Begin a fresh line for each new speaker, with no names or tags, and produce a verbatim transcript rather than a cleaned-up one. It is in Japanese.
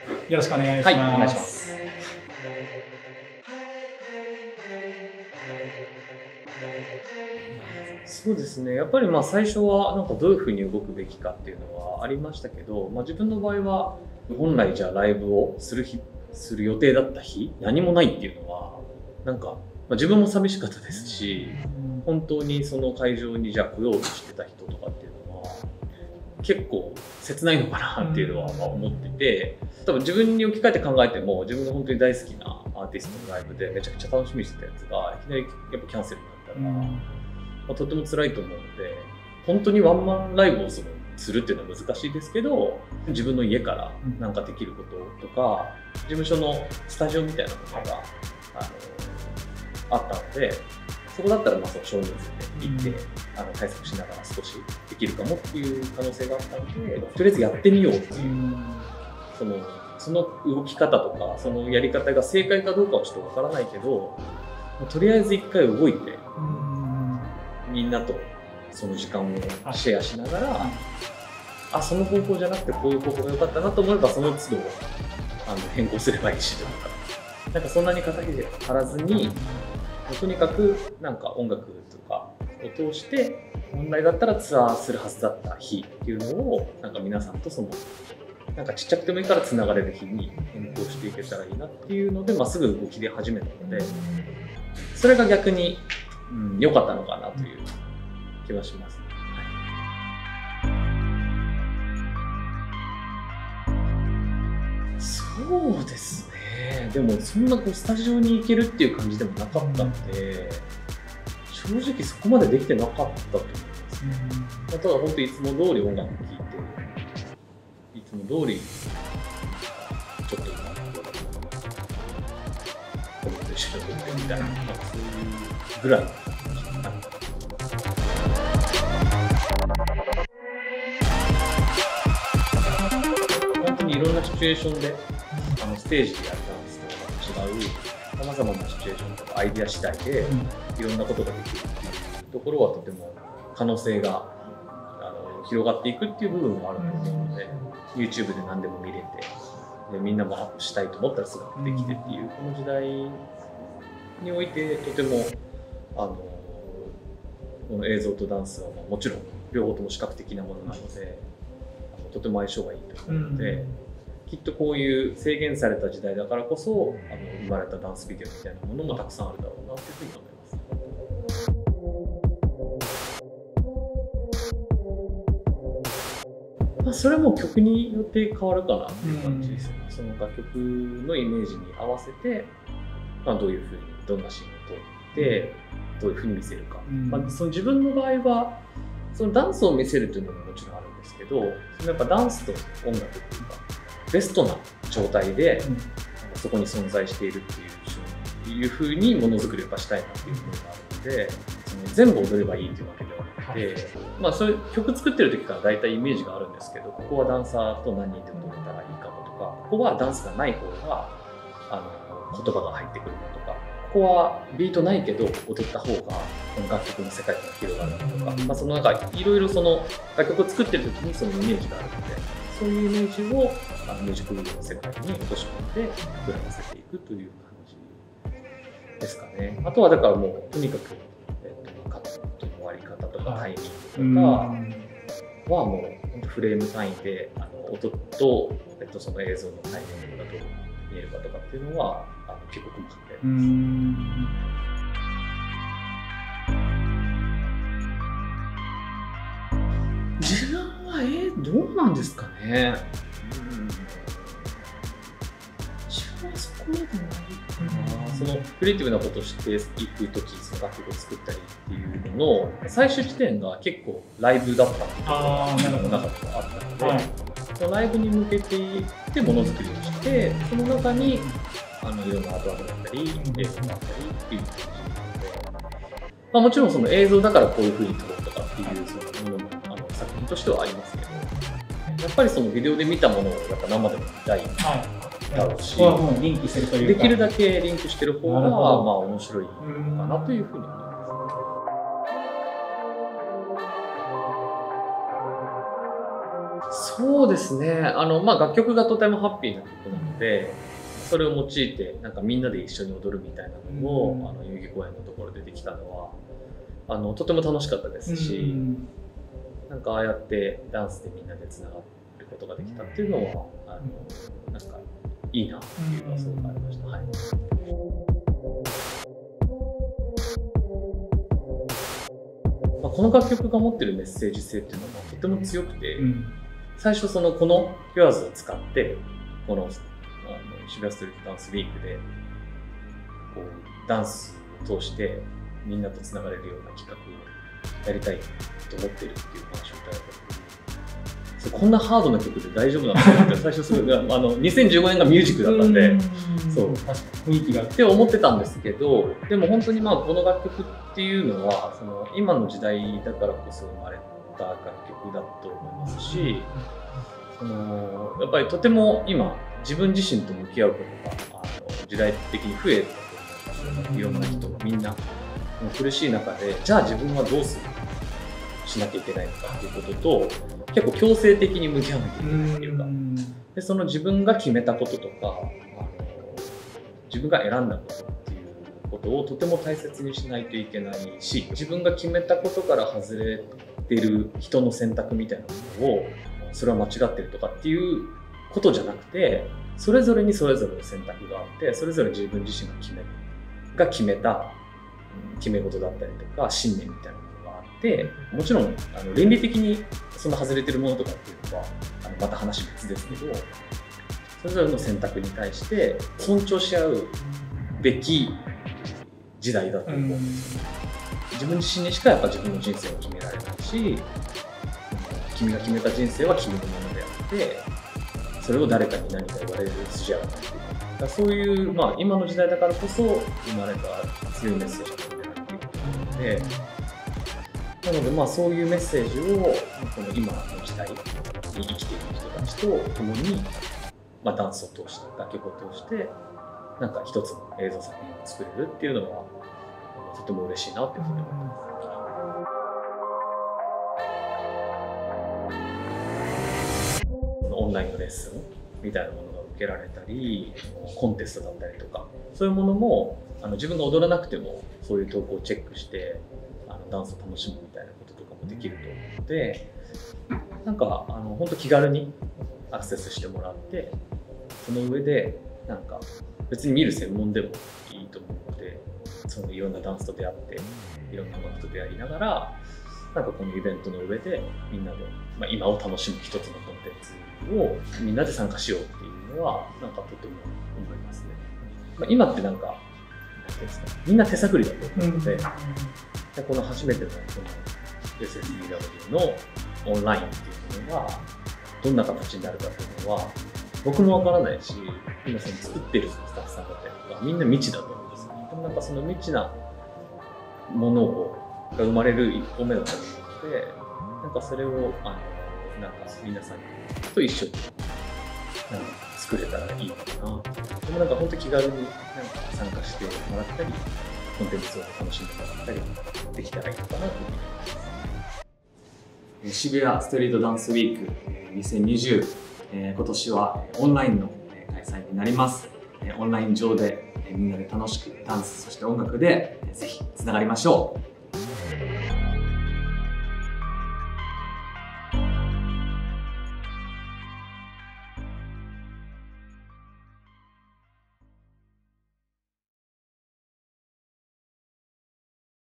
よろしくお願いします。
はい、お願いします。そうですね、やっぱりまあ最初はなんかどういうふうに動くべきかっていうのはありましたけど、まあ、自分の場合は本来じゃあライブをする日する予定だった日何もないっていうのはなんか、まあ、自分も寂しかったですし、本当にその会場にじゃあ来ようとしてた人とかっていうのは結構切ないのかなっていうのはまあ思ってて、多分自分に置き換えて考えても自分が本当に大好きなアーティストのライブでめちゃくちゃ楽しみにしてたやつがいきなりやっぱキャンセルになったら、まあ、とても辛いと思うので、本当にワンマンライブをするするっていうのは難しいですけど、自分の家からなんかできることとか、事務所のスタジオみたいなものがあのあったので、そこだったらまあその少人数で行って、うん、あの対策しながら少しできるかもっていう可能性があったので、とりあえずやってみようっていう、うん、そのその動き方とかそのやり方が正解かどうかはちょっとわからないけど、とりあえず一回動いて、うん、みんなとその時間をシェアしながら、あ、その方法じゃなくてこういう方法が良かったなと思えばその都度あの変更すればいいしとか、なんかそんなに肩肘が張らずに、とにかくなんか音楽とかを通して本来だったらツアーするはずだった日っていうのをなんか皆さんとそのなんかちっちゃくてもいいからつながれる日に変更していけたらいいなっていうので、まあ、すぐ動き出始めたので、それが逆にうん良かったのかなという気はします。そうですね。でもそんなこうスタジオに行けるっていう感じでもなかったので、正直そこまでできてなかったと思います。うん、ただ本当いつも通り音楽聴いて、いつも通りちょっと今子供と一緒に踊ってみたいな、なんかそういうぐらいの感じになった。本当にいろんなシチュエーションであのステージでやるダンスとは違うさまざまなシチュエーションとかアイディア次第でいろんなことができるっていうところはとても可能性があの広がっていくっていう部分があると思うので、 YouTube で何でも見れて、でみんなもアップしたいと思ったらすぐできてっていうこの時代においてとてもあのこの映像とダンスはもちろん両方とも視覚的なものなのでとても相性がいいと思うので、うん、きっとこういう制限された時代だからこそあの生まれたダンスビデオみたいなものもたくさんあるだろうなというふうに思います。まあ、それも曲によって変わるかなっていう感じですよね。うん、その楽曲のイメージに合わせて、まあ、どういうふうにどんなシーンを撮ってどういうふうに見せるか、うん、まあ、その自分の場合はそのダンスを見せるというのももちろんあるんですけど、そのやっぱダンスと音楽っていうかベストな状態で、うん、そこに存在しているっていういうふうにものづくりをしたいなっていうのがあるので、その全部踊ればいいというわけではなくて、はい、まあそういう曲作ってる時から大体イメージがあるんですけど、ここはダンサーと何人で踊れたらいいかもとか、ここはダンスがない方があの言葉が入ってくるのとか、ここはビートないけど踊った方がこの楽曲の世界が広がるとか、まあ、そのなんかいろいろその楽曲を作ってる時にそのイメージがあるので、そういうイメージをあのミュージックビデオの世界に落とし込んで膨らませていくという感じですかね。あとはだからもうとにかく、えっと、カットの割り方とかタイミングとかはもうフレーム単位であの音と、えっと、その映像のタイミングがどう見えるかとかっていうのはあの結構細かくやります。自分はえー、どうなんですかね。うん、自分はそこまでないかな。そのクリエイティブなことをしていくとき、その楽曲を作ったりっていうのの最終地点が結構ライブだったっていうのが自分の中でもあったので、はい、そのライブに向けていってものづくりをして、その中にあのいろんなアートワークだったり、映像があったりっていう感じなので、まあ、もちろんその映像だからこういうふうに撮ろうとかっていうそのものもあの作品としてはありますけど、やっぱりそのビデオで見たものをやっぱ生でも見たいだろうし、はい、リンクしてるというか、できるだけリンクしてる方がまあ面白いのかなというふうに思います。そそうですね。あの、まあ、楽曲がとてもハッピーな曲なので、それを用いて、なんかみんなで一緒に踊るみたいなのを、うん、あの、代々木公園のところでできたのは、あの、とても楽しかったですし、うん、なんかああやってダンスでみんなでつながることができたっていうのは、あの、なんかいいなっていうのはすごくありました。はい。この楽曲が持ってるメッセージ性っていうのはとても強くて、うん、最初そのこの「ピュアーズ」を使ってこのあの渋谷ストリートダンスウィークでこうダンスを通してみんなとつながれるような企画をやりたいと思ってるっていう話をいただいた時に、こんなハードな曲で大丈夫なのかって最初すぐあのにせんじゅうごねんがミュージックだったんで、そう
雰囲気が
って思ってたんですけど、でも本当にまあこの楽曲っていうのはその今の時代だからこそ生まれた楽曲だと思いますし、そのやっぱりとても今自分自身と向き合うことがあの時代的に増えたと思います。いろんな人みんな苦しい中で、じゃあ自分はどうするしなきゃいけないのかっていうことと結構強制的に向き合わなきゃいけないっていうか、でその自分が決めたこととかあの自分が選んだことっていうことをとても大切にしないといけないし、自分が決めたことから外れてる人の選択みたいなものをそれは間違ってるとかっていうことじゃなくて、それぞれにそれぞれの選択があって、それぞれ自分自身が決めが決めた決め事だったりとか信念みたいなものがあって、もちろんあの倫理的にその外れてるものとかっていうのはあのまた話別ですけど、それぞれの選択に対して尊重し合うべき時代だと思うんですよ。自分自身にしかやっぱ自分の人生を決められないし、君が決めた人生は君のものであって、それを誰かに何か言われる筋合いがないっていうか、だからそういう、まあ、今の時代だからこそ生まれた強いメッセージが込められていると思うので、なのでまあそういうメッセージをこの今の時代に生きている人たちと共に、まあ、ダンスを通して楽曲を通してなんか一つの映像作品を作れるっていうのはとても嬉しいなっていうふうに思います。オンラインのレッスンみたいなものが受けられたり、コンテストだったりとか、そういうものもあの自分が踊らなくてもそういう投稿をチェックしてあのダンスを楽しむみたいなこととかもできると思うので、なんかあの本当気軽にアクセスしてもらって、その上でなんか別に見る専門でもいいと思うので、そのいろんなダンスと出会っていろんな音楽と出会いながら、なんかこのイベントの上でみんなで、まあ、今を楽しむ一つのコンテンツをみんなで参加しようっていうのはなんかとても思いますね。まあ、今ってなんかなんていうんですか、みんな手探りだと思うので、うん、でこの初めてのこの エスエスビーダブリュー のオンラインっていうものがどんな形になるかっていうのは僕もわからないし、今その作ってるスタッフさんだったりとかみんな未知だと思うんですよ。でもなんかその未知なものをが生まれる一歩目だと思うので、なんかそれをあのなんか皆さんと一緒になんか作れたらいいのかな。でもなんか本当気軽になんか参加してもらったり、コンテンツを楽しんでもらったりできたらいいのかなと思います。渋谷ストリートダンスウィークにせんにじゅう、えー、今年はオンラインの開催になります。オンライン上でみんなで楽しくダンス、そして音楽でぜひつながりましょう。